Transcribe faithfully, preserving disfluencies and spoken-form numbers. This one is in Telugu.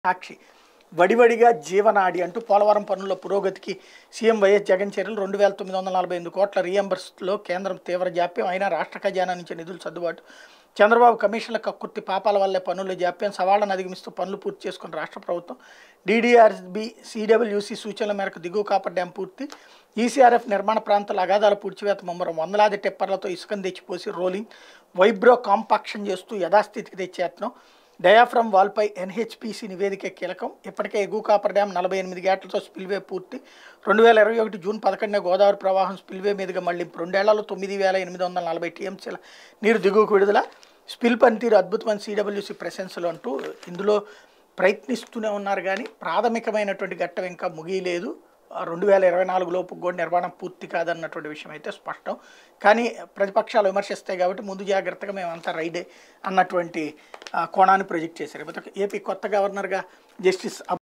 సాక్షి వడివడిగా జీవనాడి అంటూ పోలవరం పనుల పురోగతికి సీఎం వైఎస్ జగన్ చర్యలు రెండు వేల తొమ్మిది వందల నలభై ఎనిమిది కోట్ల రీఎంబర్స్లో కేంద్రం తీవ్ర జాప్యం అయినా రాష్ట్ర ఖజానా నుంచి నిధులు సర్దుబాటు చంద్రబాబు కమిషన్ల కక్కుర్తి పాపాల వల్లే పనుల జాప్యం సవాళ్లను అధిగమిస్తూ పనులు పూర్తి చేసుకున్న రాష్ట్ర ప్రభుత్వం డీడీఆర్బీ సీడబ్ల్యూసీ సూచనల మేరకు దిగువ కాపర్ డ్యాం పూర్తి ఈసీఆర్ఎఫ్ నిర్మాణ ప్రాంతాల అగాధాల పూడ్చివేత ముమ్మరం వందలాది టెప్పర్లతో ఇసుకను తెచ్చిపోసి రోలింగ్ వైబ్రో కాంపాక్షన్ చేస్తూ యథాస్థితికి తెచ్చే యత్నం డయాఫ్రమ్ వాల్పై ఎన్హెచ్పిసి నివేదిక కీలకం ఇప్పటికే ఎగువ కాపర్ డ్యాం నలభై ఎనిమిది గేట్లతో స్పిల్వే పూర్తి రెండు వేల ఇరవై ఒకటి జూన్ పదకొండున గోదావరి ప్రవాహం స్పిల్వే మీదుగా మళ్ళీ రెండేళ్లలో తొమ్మిది వేల ఎనిమిది వందల నలభై టీఎంసీల నీరు దిగువకు విడుదల స్పిల్ పనితీరు అద్భుతమైన సీడబ్ల్యూసీ ప్రశంసలు అంటూ ఇందులో ప్రయత్నిస్తూనే ఉన్నారు కానీ ప్రాథమికమైనటువంటి ఘట్టం ఇంకా ముగియలేదు రెండు వేల ఇరవై నాలుగు లోపు కూడా నిర్మాణం పూర్తి కాదన్నటువంటి విషయం అయితే స్పష్టం కానీ ప్రతిపక్షాలు విమర్శిస్తాయి కాబట్టి ముందు జాగ్రత్తగా మేమంతా రైడే అన్నటువంటి కోణాన్ని ప్రొజెక్ట్ చేశారు ఏపీ కొత్త గవర్నర్గా జస్టిస్